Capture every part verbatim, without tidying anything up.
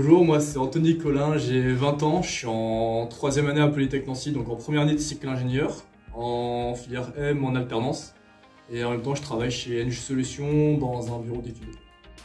Bonjour, moi c'est Anthony Collin, j'ai vingt ans, je suis en troisième année à Polytech Nancy, donc en première année de cycle ingénieur, en filière M en alternance. Et en même temps je travaille chez N J Solutions dans un bureau d'études.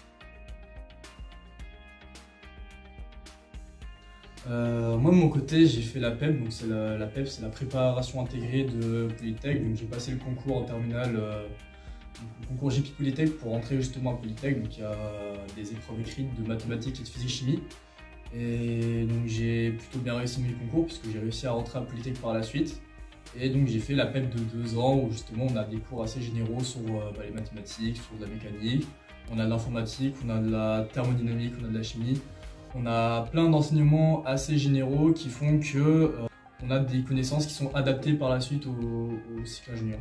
Euh, moi de mon côté j'ai fait la P E P, donc c'est la, la P E P c'est la préparation intégrée de Polytech, donc j'ai passé le concours en terminale. Euh, Donc, le concours J P Polytech pour entrer justement à Polytech, donc il y a des épreuves écrites de mathématiques et de physique-chimie. Et donc j'ai plutôt bien réussi mes concours puisque j'ai réussi à rentrer à Polytech par la suite. Et donc j'ai fait la P E P de deux ans où justement on a des cours assez généraux sur euh, bah, les mathématiques, sur de la mécanique, on a de l'informatique, on a de la thermodynamique, on a de la chimie. On a plein d'enseignements assez généraux qui font que euh, on a des connaissances qui sont adaptées par la suite au, au cycle ingénieur.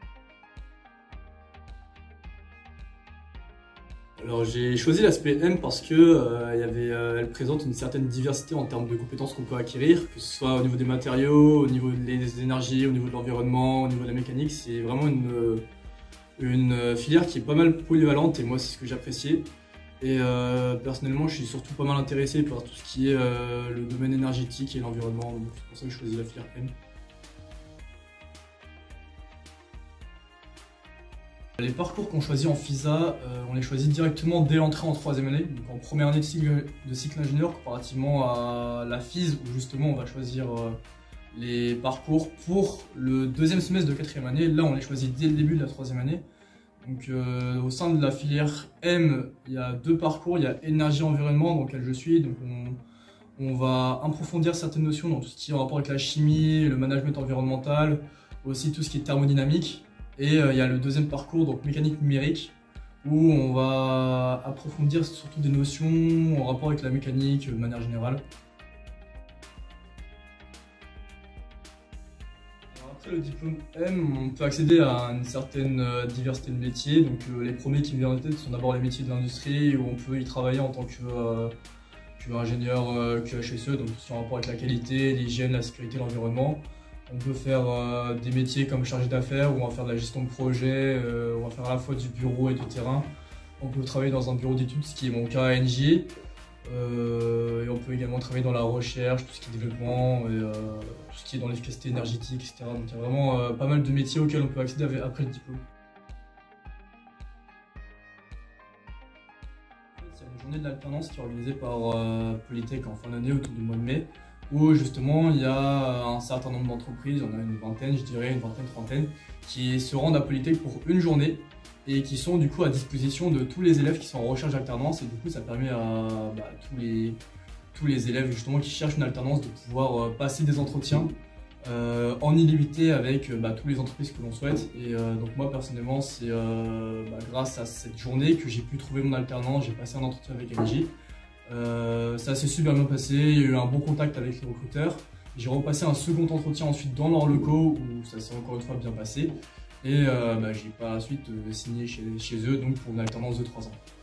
Alors j'ai choisi l'aspect M parce que euh, y avait, euh, elle présente une certaine diversité en termes de compétences qu'on peut acquérir, que ce soit au niveau des matériaux, au niveau des énergies, au niveau de l'environnement, au niveau de la mécanique. C'est vraiment une, une filière qui est pas mal polyvalente et moi c'est ce que j'appréciais. Et euh, personnellement je suis surtout pas mal intéressé par tout ce qui est euh, le domaine énergétique et l'environnement, donc c'est pour ça que je choisis la filière M. Les parcours qu'on choisit en FISA, euh, on les choisit directement dès l'entrée en troisième année, donc en première année de cycle, de cycle ingénieur, comparativement à la F I S où justement on va choisir euh, les parcours pour le deuxième semestre de quatrième année. Là on les choisit dès le début de la troisième année. Donc euh, au sein de la filière M, il y a deux parcours, il y a énergie-environnement dans lequel je suis, donc on, on va approfondir certaines notions dans tout ce qui est en rapport avec la chimie, le management environnemental, aussi tout ce qui est thermodynamique. Et euh, il y a le deuxième parcours, donc mécanique numérique, où on va approfondir surtout des notions en rapport avec la mécanique de manière générale. Alors après le diplôme M, on peut accéder à une certaine diversité de métiers. Donc euh, les premiers qui me viennent en tête sont d'abord les métiers de l'industrie, où on peut y travailler en tant que euh, qu'ingénieur euh, Q H S E, donc tout ce qui est en rapport avec la qualité, l'hygiène, la sécurité, l'environnement. On peut faire euh, des métiers comme chargé d'affaires, où on va faire de la gestion de projet, euh, on va faire à la fois du bureau et du terrain. On peut travailler dans un bureau d'études, ce qui est mon cas à N J. Euh, et on peut également travailler dans la recherche, tout ce qui est développement, et, euh, tout ce qui est dans l'efficacité énergétique, et cetera. Donc il y a vraiment euh, pas mal de métiers auxquels on peut accéder après le diplôme. Il y a une journée de l'alternance qui est organisée par euh, Polytech en fin d'année autour du mois de mai, où justement il y a un certain nombre d'entreprises, on a une vingtaine, je dirais une vingtaine, trentaine, qui se rendent à Polytech pour une journée et qui sont du coup à disposition de tous les élèves qui sont en recherche d'alternance. Et du coup ça permet à bah, tous, les, tous les élèves justement qui cherchent une alternance de pouvoir euh, passer des entretiens euh, en illimité avec bah, toutes les entreprises que l'on souhaite. Et euh, donc moi personnellement c'est euh, bah, grâce à cette journée que j'ai pu trouver mon alternance, j'ai passé un entretien avec N J. Euh, ça s'est super bien passé, il y a eu un bon contact avec les recruteurs. J'ai repassé un second entretien ensuite dans leurs locaux où ça s'est encore une fois bien passé. Et euh, bah, j'ai par la suite euh, signé chez, chez eux donc pour une alternance de trois ans.